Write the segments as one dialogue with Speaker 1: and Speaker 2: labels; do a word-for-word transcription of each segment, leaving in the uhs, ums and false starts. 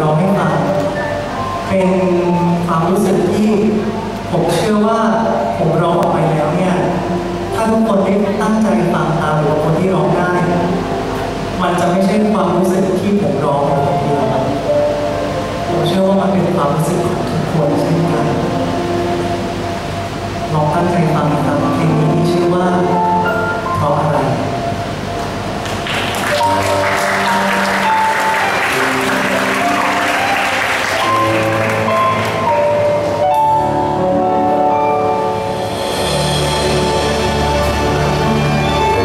Speaker 1: ร้องให้ฟังเป็นความรู้สึกที่ผมเชื่อว่าผมร้องออกไปแล้วเนี่ยถ้าทุกคนได้ตั้งใจฟังตามหรือคนที่ร้องได้มันจะไม่ใช่ความรู้สึกที่ผมร้องคนเดียวผมเชื่อว่ามันเป็นความรู้สึกของทุกคนเช่นกันลองตั้งใจฟังนะครับเพลงนี้ชื่อว่าเพราะอะไร
Speaker 2: เ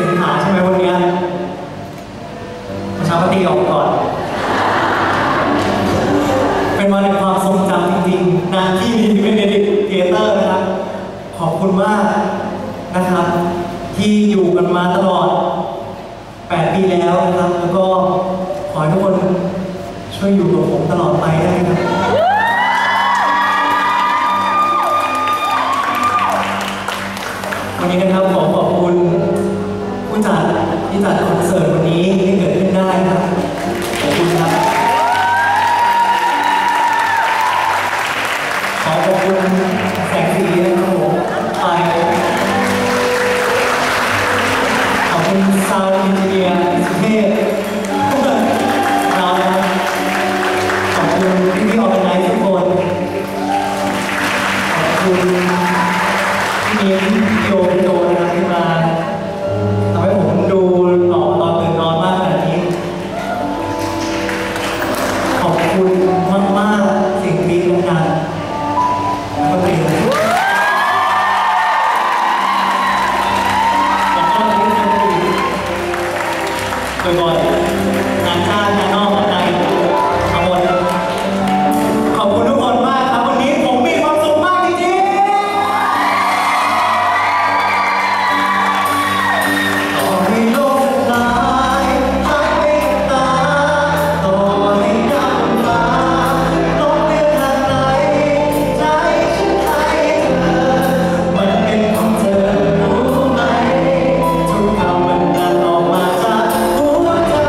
Speaker 1: สิงหาใช่ไหมวันนี้ประชาปฏิออกก่อนเป็นวันแห่งความทรงจำจริงๆนานที่มีเบเนดิกต์เทเตอร์นะครับขอบคุณมากนะครับที่อยู่กันมาตลอดแปดปีแล้วนะครับแล้วก็ขอให้ทุกคนช่วยอยู่กับผมตลอดไปได้ไหมครับวันนี้นะครับขอขอบคุณผู้จัดที่จัดคอนเสิร์ตวันนี้ให้เกิดขึ้นได้ครับขอบคุณครับขอขอบคุณแสงสีนะครับผมไปขอบคุณซาวด์อินเจียร์สุเทพเราขอบคุณพี่พี่ออร์แกไนซ์ทุกคนขอบคุณพี่มิ้นพี่โยพี่โจนะครับที่มาทำให้ผมดูต่อตอนตื่นนอนมากขนาดนี้ขอบคุณมากๆสิ่งดีๆกันแล้วก็เพลงแล้วก็ที่ทำดีบ่อยๆงานชาติงานนอกงานในทั้งหมดขอบคุณทุกคนมากครับวันนี้ผมมีความสุขมากจริงๆต่อให้โลกสลายหายไปกับตาต่อให้น้ำฟ้าลงเลือนทางไหนใจฉันให้เธอมันเป็นของเธอรู้ไหมทุกคำมันดังออกมาจากหัวใจ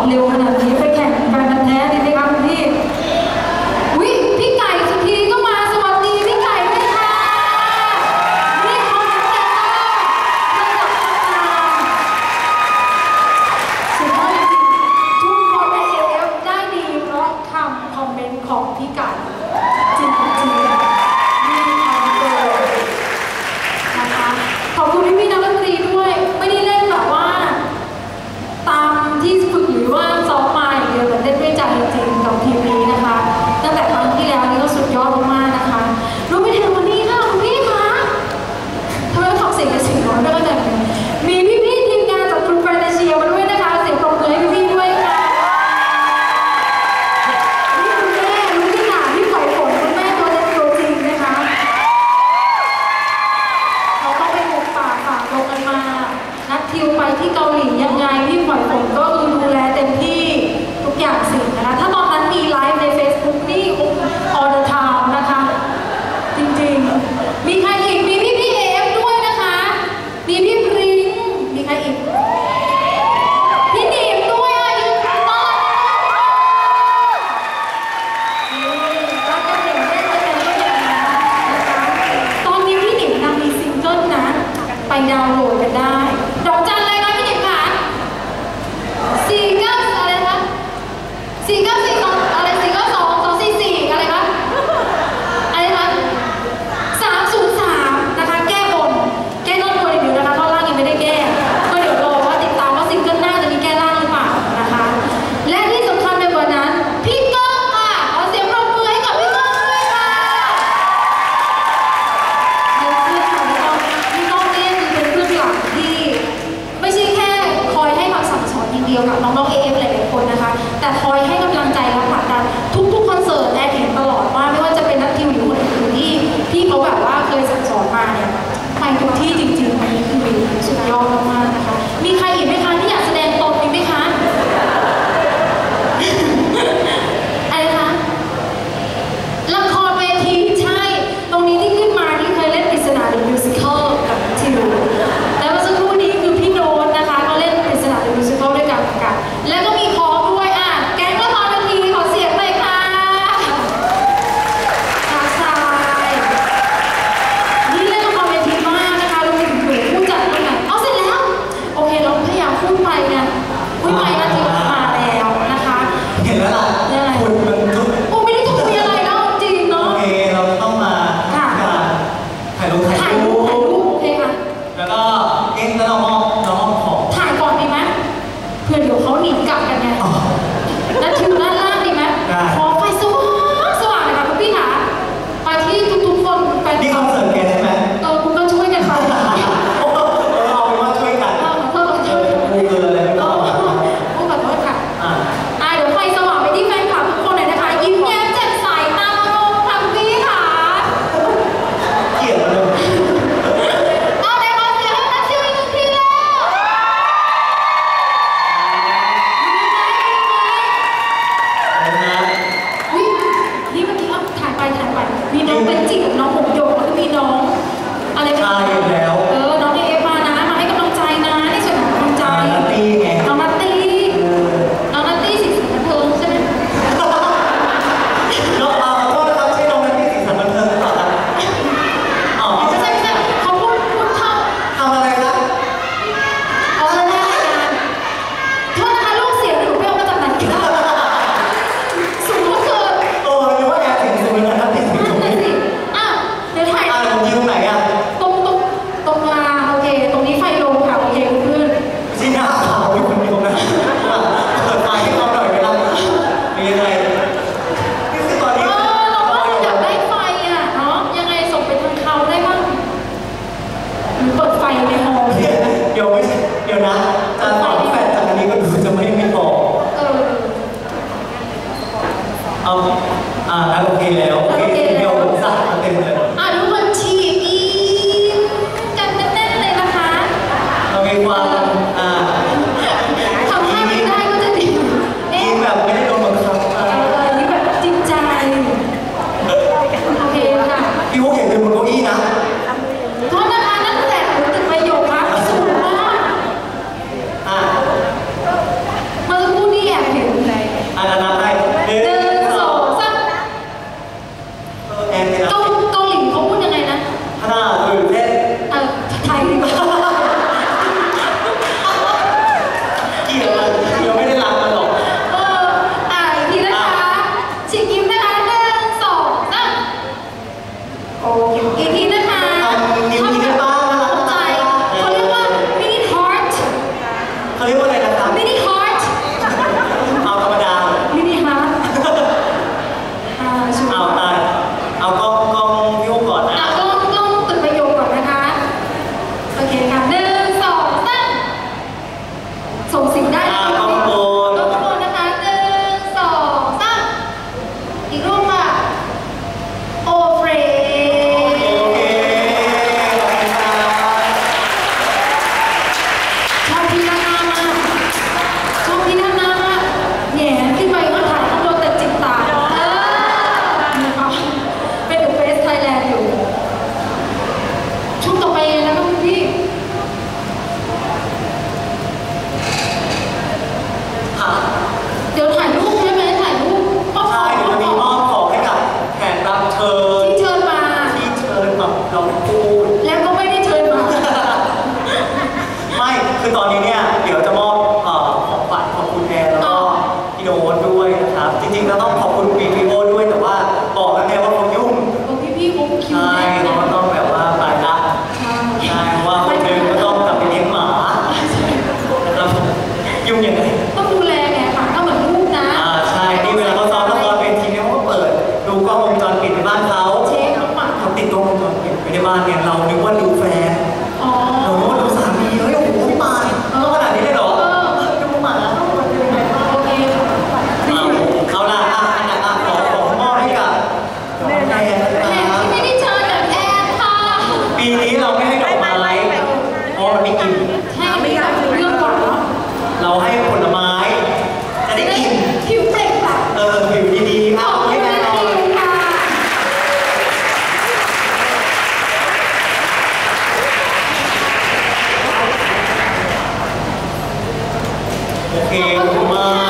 Speaker 2: เร็วขนาดนี้ไปแข่งการกันแท้ดีไหมคะคุณพี่วิพี่ไก่สุธีก็มาสวัสดีพี่ไก่ด้วยค่ะนี่คอมเมนต์ระดับตำนานสุดยอดจริงๆทุกคนใน เอ เอฟ ได้ดีเพราะคำคอมเมนต์ของพี่ไก่จริงจริงนี่คอมเมนต์นะคะขอบคุณพี่พี่นักดนตรีด้วยไม่ได้เล่นแบบว่าตามที่ฝึกหรือว่าซ้อมมาอย่างเดียวแต่เล่นด้วยใจจริงกับทีมนี้นะคะตั้งแต่ครั้งที่แล้วนี่ก็สุดยอดมากๆนะคะรู้ไปถึงวันนี้ค่ะคุณพี่คะทำไมต้องทำเสียงกับเสียงน้อยด้วยกันมีพี่พี่ทีมงานจากทรูแฟนตาเชียมาด้วยนะคะเสียงปรบมือให้พี่พี่ด้วยค่ะนี่คุณแม่รู้ที่หนาที่ปล่อยฝนคุณแม่ตัวเล็กตัวจริงนะคะเขาต้องไปบุกป่าฝ่าดงกันมานัดทิวไปที่เกาหลียังไงพี่ปล่อยฝนก็คือดูแลเต็มที่ทุกอย่างสิ่งนะคะถ้าตอนนั้นมีไลฟ์ใน Facebook นี่ all the time นะคะจริงๆมีใครอีกมีพี่พี่เอฟด้วยนะคะมีพี่พริ้งมีใครอีกพี่หนีบด้วยอ่ะยืนต้อนนี่รักกันเด็กเล่นกันเป็นลูกอย่างนั้นนะคะตอนนี้พี่หนีบนางมีซิงเกิลนะไปดาวน์โหลดกันได้ดอกจันเลยนะพี่หนิมค่ะสี่เก้าอะไรคะสี่เก้าสี่สองอะไรสี่เก้าสองสองสี่สี่อะไรคะอะไรคะสามศูนย์สามนะคะแก้บนแก้ต้นบนอีกเดียวนะคะท่อนล่างยังไม่ได้แก้ก็เดี๋ยวรอว่าติดตามว่าซิงเกิลหน้าจะมีแก้ล่างหรือเปล่านะคะและที่สำคัญไปกว่านั้นพี่ก้องค่ะขอเสียงปรบมือให้กับพี่ก้องด้วยค่ะเดี๋ยวเพื่อนของพี่ก้องพี่ก้องเนี่ยคือเป็นเพื่อนหลักที่ไม่ใช่แค่คอยให้คำสั่งสอนอย่างเดียวกับน้องๆ เอ เอฟ หลายๆคนนะคะแต่คอยให้กำลังใจและผลักดันทุกๆคอนเสิร์ตแอนเห็นตลอดว่าไม่ว่าจะเป็นนักทิวหรือคนอื่นที่ที่เขาแบบว่าเคยสั่งสอนมาเนี่ยไปทุกที่จริงๆอันนี้คือสุดยอดมากๆนะคะมีใครอีกไหมคะที่อยากแสดงตนมีไหมคะอะไรคะละครเวทีใช่ตรงนี้ที่ขึ้นมาที่เคยเล่นปริศนา The Musical กับทิวแล้วเมื่อสักครู่นี้คือพี่โน้ตนะคะก็เล่นปริศนา The Musical ด้วยกันกันแล้วก็มีคอด้วยอ่ะแก๊งละครเวทีขอเสียงหน่อยค่ะทักทายนี่เล่นละครเวทีมากนะคะรวมถึงผู้จัดด้วยนะเอาเสร็จแล้วโอเคเราพยายามพูดไปนะพูดไปนาทีมาแล้วนะคะ
Speaker 1: เห็นแล้วล่ะ
Speaker 2: ยังไง
Speaker 1: คุณมันทุก
Speaker 2: โอ้ไม่ได้ถูกคุยอะไรเนาะจริง
Speaker 1: โอ
Speaker 2: เนาะ
Speaker 1: เคเราต้องมาถ่ายรูปถ่าย
Speaker 2: ถ่าย
Speaker 1: รู
Speaker 2: รูปถ่าย
Speaker 1: ป
Speaker 2: รูปโอเคค่ะ
Speaker 1: แล้วก็เอ๊ะแล้วเรามอบเรามอบของ
Speaker 2: ถ่ายก่อนดีไหมเพื่อเดี๋ยวเขาหนีกลับกันไง
Speaker 1: อ๋อ
Speaker 2: แล้วทิวด้านล่างดีไหม
Speaker 1: ได้
Speaker 2: ขอไฟสว่างสว่างเลยค่ะคุณพี่ค่ะไปที่ทุกๆคนไป
Speaker 1: นี่คอนเสิร์ตแกใช่ไหม
Speaker 2: เออคุณก็ช่วยกันไป
Speaker 1: โอ้โหเอาเป็นว่าช่วยกัน
Speaker 2: เราเพิ่มมา
Speaker 1: เอ
Speaker 2: ช่วย
Speaker 1: อ
Speaker 2: กัน
Speaker 1: กูเกินอะไรไม่
Speaker 2: เอ
Speaker 1: ต้อง
Speaker 2: อผู้ขอโทษค่ะ
Speaker 1: อ่า
Speaker 2: อ่าเดี๋ยวไฟสว่างไปที่แฟนคลับทุกคนหน่อยนะคะยิ้มแย้มแจ่มใสตามอารมณ์ค่ะคุณพี่ค่ะ
Speaker 1: เกลียดมาเลย
Speaker 2: เอาไหนขอเสียงให้นักชิวอีกหนึ่งทีแล้ว
Speaker 1: โอเคขอบคุณมาก